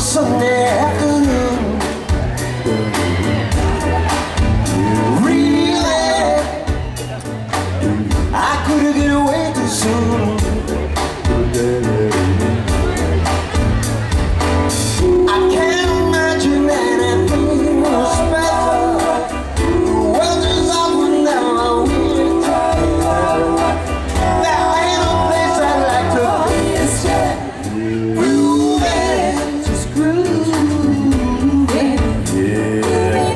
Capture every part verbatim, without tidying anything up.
Sunday afternoon. Really, I couldn't get away too soon. I can't imagine anything was better. The world is up and down. There ain't no place I'd like to be instead. Grooving, just grooving. Yeah.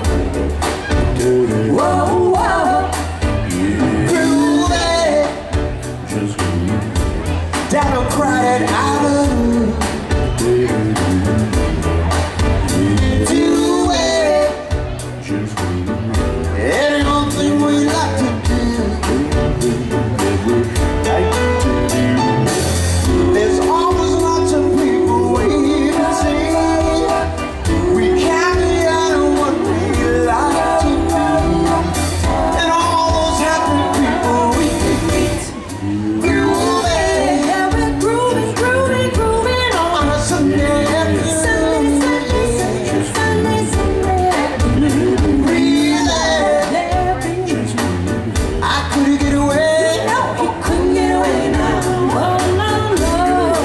Whoa, whoa. Yeah. Grooving, just grooving. Down a crowded avenue. Do it. Just grooving. Any old thing we like to do. There's always lots of people waiting to see. We can't be out of what we like to do. And all those happy people we can meet. Grooving, yeah, we're grooving, grooving, grooving on a Sunday afternoon. Sunday, Sunday, Sunday afternoon. Breathing, I couldn't get away. No, he couldn't get away now. Oh, no, no.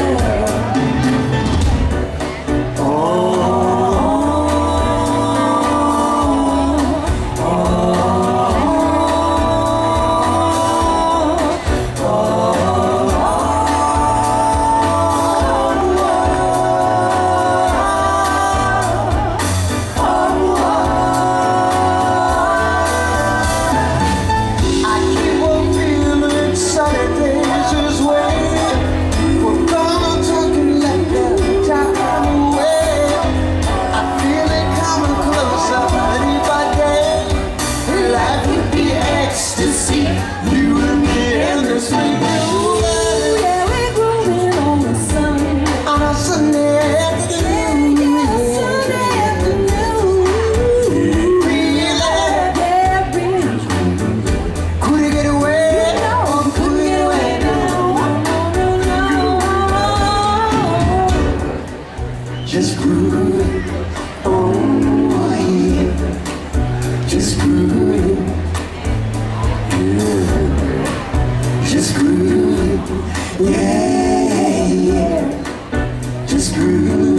I keep on feeling Saturdays is way. We're gonna take it like that time away. I feel it coming closer day by day. Life would be ecstasy. You and me endlessly. Ooh, yeah, we're grooving on the sun. On a Sunday afternoon. Yeah, Sunday afternoon. Really, yeah, really. Couldn't get away. No, couldn't get away now. No, no, no. Just grooving. Oh, yeah. Just grooving. Yeah. Just grooving. Yeah, yeah. Just grooving.